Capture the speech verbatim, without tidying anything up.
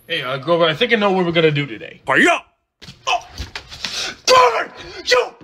Hey, uh, Grover, I think I know what we're gonna do today. Hurry up! Oh. Grover! You